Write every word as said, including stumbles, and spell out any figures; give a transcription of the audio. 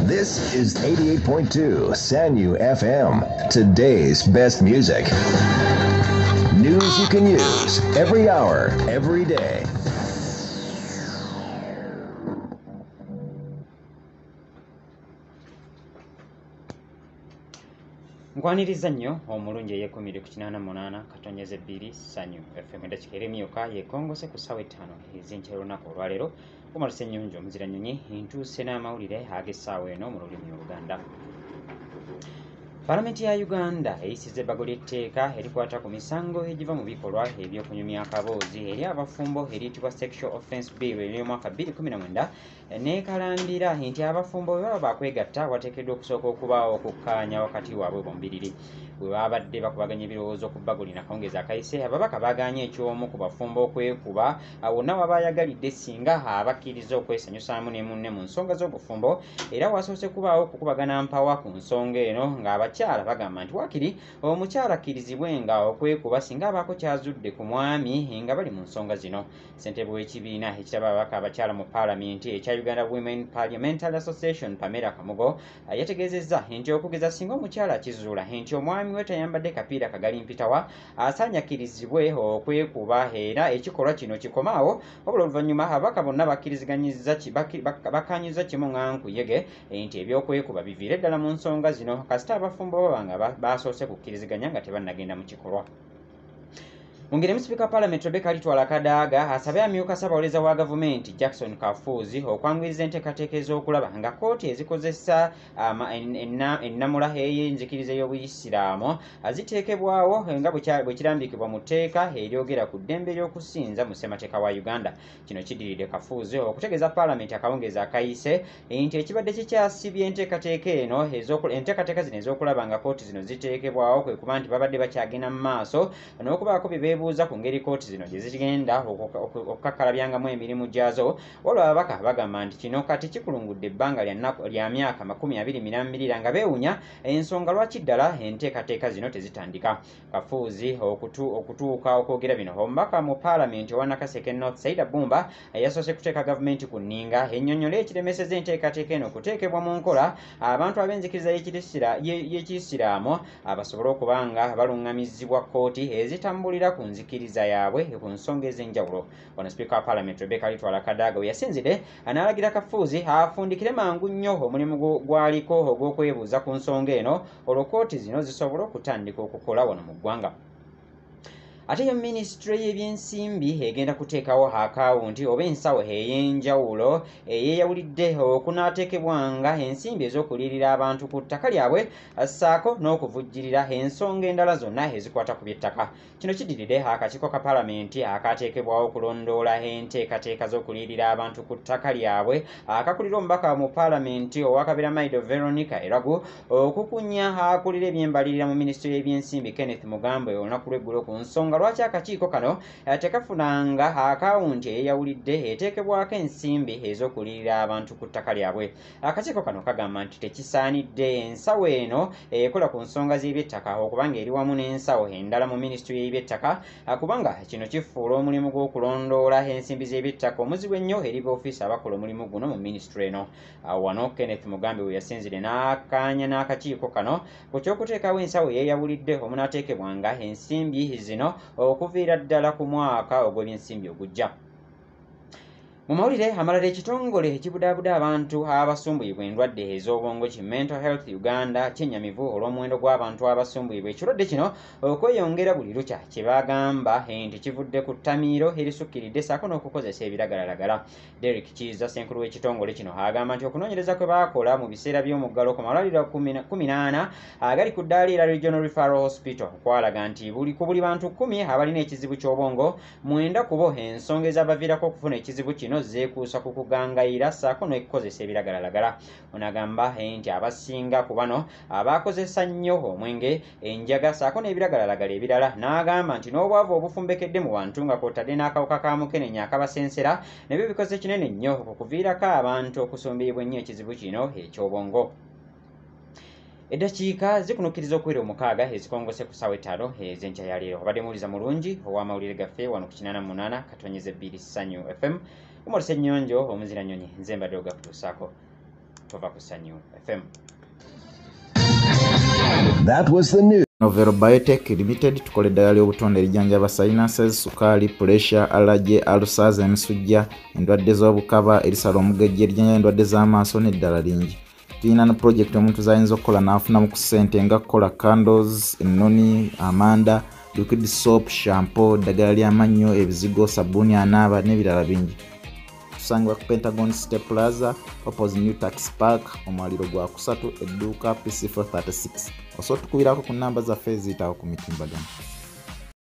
This is eighty-eight point two Sanyu F M, today's best music. News you can use every hour, every day. Nkwaniriza nnyo omulungi eyekumiri ku kinaana munaana katonyeze bbiri Sanyu F M eddakiika eremyuka yekongose ku ssaawa ettaano ez'enkya olunaku olwaleero Kumaluse Nnyonjo omuziranyonyi ntuuse n'amawulire ag'essaawa eno mu lulimi Oluganda. Palamenti ya Uganda eyisizza ebbago ly'etteeka erikwata ku misango egiva mu bikolwa eby'okunyumya akaboozi eri abafumbo eriyitibwa Sexual Offence Bill ery'omwaka bbiri kumi na mwenda neekalambira nti abafumbo bwe baba bakwegatta wateekeddwa okusooka okubaawo okukkaanya wakati waabwe bombiriri. Bwe babadde bakubaganya ebirowoozo ku bbago lino akawungeezi akayise, ababaka baagaanye ekyomu ku bafumbo okwekuba wonna waba ayagalidde singa abakkiriza okwesanyusaamu ne munne mu nsonga z'obufumbo, era wasoose kubaawo okukubagana mpawa ku nsonga eno ng'abakyala bagamba nti waakiri omukyala akkirizibwenga okwekuba singa abaako kyazudde ku mwami nga bali mu nsonga zino. Ssentebe w'ekibiina ekiraba ababaka abakyala mu paalamenti ekya Uganda Women Parliamentary Association Pamela Kamugo yategeezezza nti okugeza singa omukyala akizuula nti omwami we tayambadde kapiira kagali mpitawa asaanye akkirizibwe okwekuba, era ekikolwa kino kikomaawo wabula oluvannyuma ababaka bonna bakkiriziganyizza bakkaanyizza kimu nga nkuyege nti ebyokwekuba biviire ddala mu nsonga zino kasita abafumbo baba nga basoose kukkiriziganya nga tebannagenda mu kikolwa. Mungire Sipiika wa Paalamenti Rebecca Litwala Kadaaga asabye amyuka Ssaabawolereza wa gavumenti Jackson Kafuuzi okwanguyiriza enteekateeka ez'okulaba nga kkooti ezikozesa ennamula ey'enzikiriza y'Obuyisiraamu ziteekebwawo nga bwe kirambikibwa mu tteeka eryogera ku ddembe ly'okusinza mu ssemateeka wa Uganda. Kino kiddiridde Kafuuzi okutegeeza Paalamenti akawungeezi akayise nti ekibadde kikyasibye enteekateeka eno enteekateeka zino ez'okulaba nga kkooti zino ziteekebwawo kwe kuba nti babadde bakyagenda mu maaso n'okubaako bye buuza ku ngeri kkooti zino gye zigenda okukakkalabyanga emirimu gyazo, waliwo ababaka bagamba nti kino kati kikulungudde ebbanga lya myaka makumi abiri minamirira nga beewunya ensonga lwaki ddala enteekateeka zino tezitandika. Kafuuzi okutuuka okwogera bino, omubaka mu paalamenti owa Nakaseke North Saida Bumba yasoose kuteeka gavumenti ku nninga ennyonnyola ekiremeseza enteekateeka eno okuteekebwa mu nkola abantu ab'enzikiriza y'Ekiyisiraamu basobole okuba nga baluŋŋamizibwa kkooti ezitambulira ku nzikiriza yaabwe ku nsonga ez'enjawulo. Wano Sipiika wa Paalamenti Rebecca Litwala Kadaaga we yasinzidde analagira Kafuuzi afundikire mangu nnyo omulimu gwaliko ogw'okwebuuza ku nsonga eno olwo kkooti zino zisobole okutandika okukola wano mu ggwanga. Ate yo Minisitule y'ebyensimbi egenda kuteekawo akawunti oba ensawo ey'enjawulo eyeeyawulidde okunaateekebwanga ensimbi ez'okulirira abantu ku ttaka lyabwe ssaako n'okuvujjirira ensonga endala zonna ezikwata ku by'ettaka. Kino kiddiridde akakiiko ka Paalamenti akaateekebwawo okulondoola enteekateeka z'okulirira abantu ku ttaka lyabwe akakulira omubaka mu Paalamenti owa Kaberamaido Veronica Eragu okukunya akulira eby'embalirira mu Minisitule y'ebyensimbi Kenneth Mugambwe olunaku lw'eggulo ku nsonga lwaki akakiiko kano tekafunanga akawunti eyawulidde eteekebwako ensimbi ez'okulirira abantu ku ttaka lyabwe. Akakiiko kano kagamba nti tekisaanidde ensawo eno ekola ku nsonga z'eby'ettaka okubanga eri wamu n'ensawo endala mu Minisitule y'eby'ettaka, kubanga kino kifuula omulimu gw'okulondoola ensimbi z'eby'ettaka omuzibu ennyo eri b'ofiisi abakola omulimu guno mu Minisitule eno. Wano Kenneth Mugambe we yasinzire n'akkaanya n'akakiiko kano ku ky'okuteekawo ensawo eyeyawulidde omunaateekebwanga ensimbi zino okuviira ddala ku mwaka ogw'ebyensimbi ogujja. Mu mawulire amalala, ekitongole ekibudaabuda abantu abasumbuyibwa endwadde ez'obwongo ki Mental Health Uganda kyennyamivu olw'omuwendo gw'abantu abasumbuyibwa ekirwadde kino okweyongera buli lukya, kye bagamba nti kivudde ku ttamiiro erisukkiridde ssaako n'okukozesa ebiragalalagala. Derek Kiiza, ssenkulu w'ekitongole kino, agamba nti okunoonyereza kwe baakola mu biseera by'omuggalo ku malwaliro kumi n'ana agali ku ddaala era Regional Referral Hospital kwalaga nti buli ku buli bantu kkumi abalina ekizibu ky'obwongo, mwenda ku bo ensonga ezabaviirako okufuna ekizibu kino zeekuusa ku kugangayira ssaako n'ekukozesa ebiragalalagala. Onagamba nti abasinga ku bano abaakozesa nnyo omwenge, enjaga ssaako n'ebiragalalagala ebirala, n'agamba nti n'obwavu obufumbekedde mu bantu nga kw'otadde n'akawuka ka mukenenya akabasensera nebyo bikoze kinene nnyo okuviirako abantu okusumbiyibwa ennyo ekizibu kino eky'obwongo. Eddakiika zikunukkiriza okuwera omukaaga ezikongose ku ssaawa ettaano ez'enkya ya leero. Obadde muwuliza mulungi ow'amawulire gaffe wano ku kinaana mu munaana katonyeze bbiri Sanyu F M. Kumaluse Nnyonjo omuziranyonyi, nze mbadde ogakutuusaako. tova ku Sanyu F M. That was the news. Novel Biotech Limited tukola eddagala ly'obutonde erijjanjaba sinuses, sukaali, pressure, allergy, ulcers, emisujja, endwadde z'obukaba, erisala omugejje, erijjanjaba endwadde z'amaaso n'eddala lingi. Tulina na project omuntu zayinza okukola n'afunamu ku ssente nga kukola candles, ennoni, amanda, liquid soap, shampoo, eddagala ly'amannyo, ebizigo, sabbuuni anaaba n'ebirala bingi. Tusangibwa ku Pentagon City Plaza opposite New Tax Park, omwaliro gwa kusatu, edduuka P C four thirty-six. Osobola tukubirako ku nnamba zaffe eziyitawo ku mitimbagano.